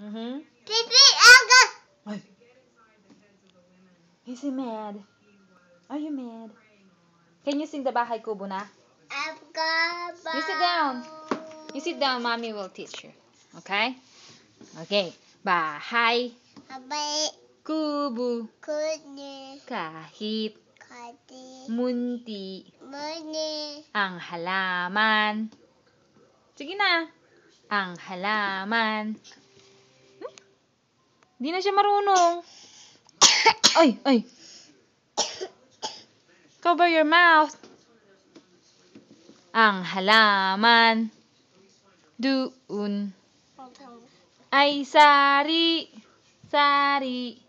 Pipi aga. Ay. Is he mad? Are you mad? Can you sing the Bahay Kubo na? You sit down. You sit down, mommy will teach you. Okay? Okay. Bahay Abay kubo kuni kahit kati munti mani ang halaman. Sige na. Ang halaman. Di na siya marunong. Ay, ay. Cover your mouth. Ang halaman doon ay sari, sari.